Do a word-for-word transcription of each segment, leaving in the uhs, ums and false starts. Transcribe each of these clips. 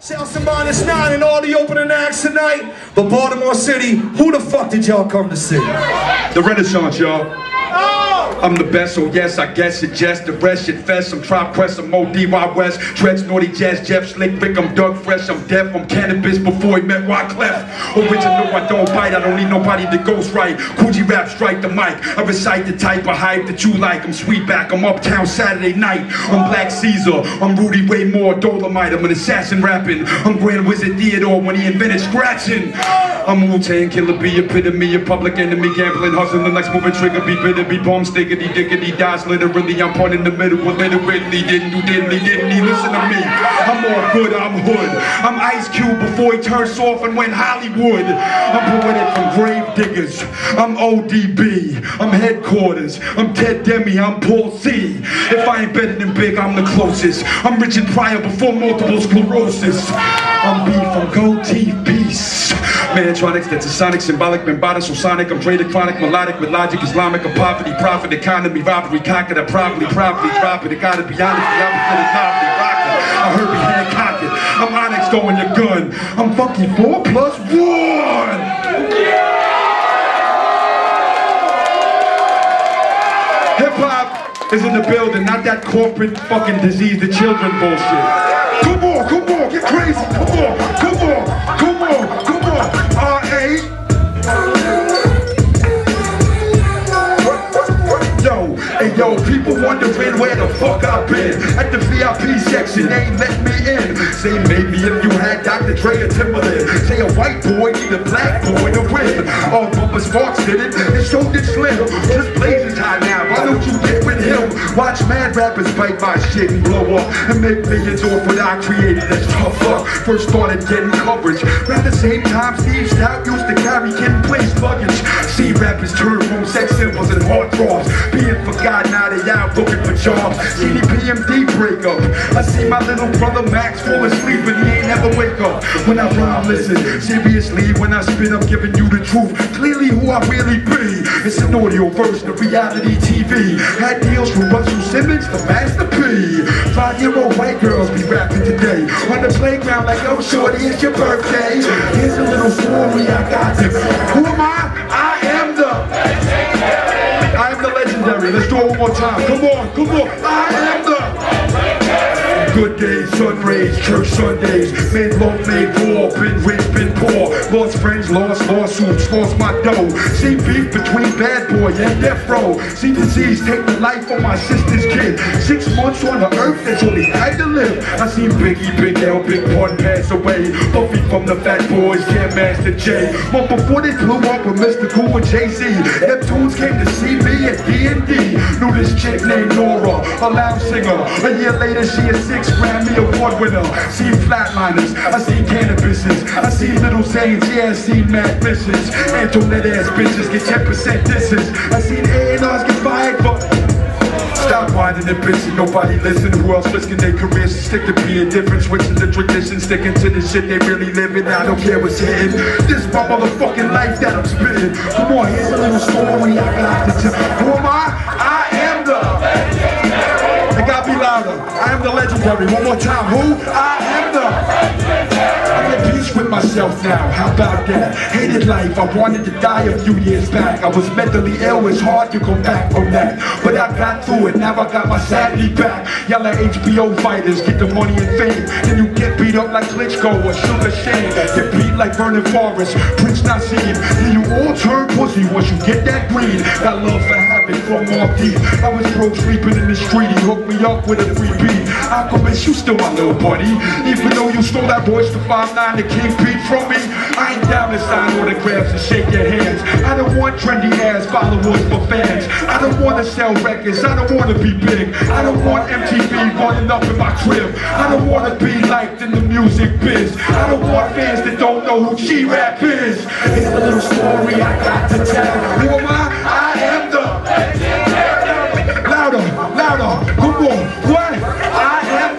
Chelsea minus nine and all the opening acts tonight. But Baltimore City, who the fuck did y'all come to see? The Renaissance, y'all. I'm the best, so yes, I guess it just the rest shit fest. I'm Tribe Quest, I'm O D Y West, Treads, Naughty Jazz, Jeff, Slick Rick, I'm Doug Fresh, I'm deaf, I'm cannabis before he met Wyclef. Original, I don't bite, I don't need nobody to ghostwrite. Coogee rap, strike the mic, I recite the type of hype that you like. I'm Sweetback, I'm Uptown Saturday Night, I'm Black Caesar, I'm Rudy Ray Moore, Dolomite, I'm an assassin rapping. I'm Grand Wizard Theodore when he invented scratching. I'm Wu-Tang Killer, be epitome, a public enemy, gambling, hustling, next moving trigger, be bitter, be bomb, stickity, diggity, dies, literally, I'm part in the middle, well, literally, didn't you, didn't he, didn't he, listen to me, I'm all good, I'm hood, I'm Ice Cube before he turned soft and went Hollywood, I'm poetic from grave diggers, I'm O D B, I'm headquarters, I'm Ted Demi, I'm Paul C, if I ain't better than Big, I'm the closest, I'm Richard Pryor before multiple sclerosis, I'm B from Gold Teeth, peace. Mantronics, that's a sonic, symbolic, Bambada, so sonic, I'm Dre the chronic, melodic with logic, Islamic, a poverty, profit, economy, robbery, cocked, I probably, probably, drop it, it gotta be honest, the opposite is not rocket. I heard me hand cocked it, I'm Onyx throwing your gun, I'm funky four plus one! Hip hop is in the building, not that corporate fucking disease, the children bullshit. Come on, come on, get crazy, come on, come on, come on, come on, R A Yo, hey yo, people wondering where the fuck I've been. At the V I P section, they ain't let me in. Say maybe if you had Doctor Dre or Timberland. Say a white boy need a black boy to win. All Bubba Sparks did it, and so did Slim. Just Blazing's hot now, why don't you get with him? Watch mad rappers bite my shit and blow up and make millions off what I created. That's tough luck. First started getting coverage. At the same time, Steve Stout used to carry Kid Place luggage. See rappers turn from sex symbols and hard draws. Being forgotten, now they out looking for jobs. C D P M D breakup. I see my little brother Max fall asleep and he ain't never wake up. When I rhyme, listen, seriously, when I spit, I'm giving you the truth. Clearly who I really be. It's an audio version of reality T V. Had deals from Russell Simmons to Master P. Five-year-old white girls be rapping today. On the playground like, oh shorty, it's your birthday. Here's a little story I got to. Who am I? I am the I am the legendary. Let's do it one more time. Come on, come on. I am the good days, sun rays, church Sundays. Made love, made war, been rich, been poor. Lost friends, lost lawsuits, lost my dough. See beef between Bad Boy and Death Row. See disease take the life of my sister's kid. Six months on the earth, that's all he had to live. I seen Biggie, Big L, Big Pun pass away. Buffy from the Fat Boys, Jam Master Jay. But before they blew up with Mister Cool and Jay-Z, Neptunes came to see me at D and D. Knew this chick named Nora, a loud singer. A year later, she a six Grammy Award winner. Seen flatliners, I seen cannabises, I seen Little Zanes, yeah, I seen mad misses. Antoinette ass bitches get ten percent disses. I seen A and R's get fired for. Stop whining and bitching, nobody listen. Who else risking their careers to stick to being different? Switching the tradition, sticking to the shit they really living. I don't care what's hitting. This is my motherfucking life that I'm spitting. Come on, here's a little story I got to tell. Who am I? I am the. It gotta be louder. I am the legendary. One more time. Who? I am the. I'm at peace with myself now. How about that? Hated life. I wanted to die a few years back. I was mentally ill. It's hard to go back from that. But I got through it. Now I got my sanity back. Y'all are H B O fighters. Get the money and fame. Then you get beat up like Klitschko or Sugar Shane. Get beat like Vernon Forrest. Prince Nassim. Then you all turn pussy once you get that green. Got love for habit from off deep. I was broke sleeping in the street. He hooked me up with a free beat. Alchemist, you still my little buddy. Even though you stole that voice to five nine, the King Pete from me. I ain't down to sign autographs and shake your hands. I don't want trendy ass followers for fans. I don't want to sell records. I don't want to be big. I don't want M T V running up in my crib. I don't want to be liked in the music biz. I don't want fans that don't know who G-Rap is. It's a little story I got to tell. Who am I? I am the. Louder, louder, come on, what? I am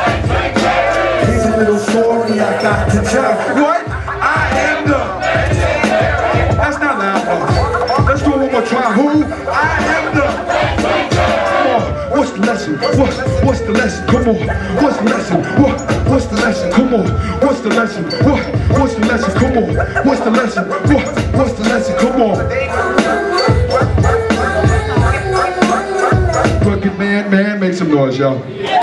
the. Here's a little story I got to tell. What? I am the. That's not loud. Let's do it one more time. Who? I am the. Come on, what's the lesson? What? What's the lesson? Come on. What's the lesson? What? What's the lesson? Come on. What's the lesson? What? What's the lesson? Come on. What's the lesson? What? What's the lesson? Come on. Fucking man, man, make some noise, y'all.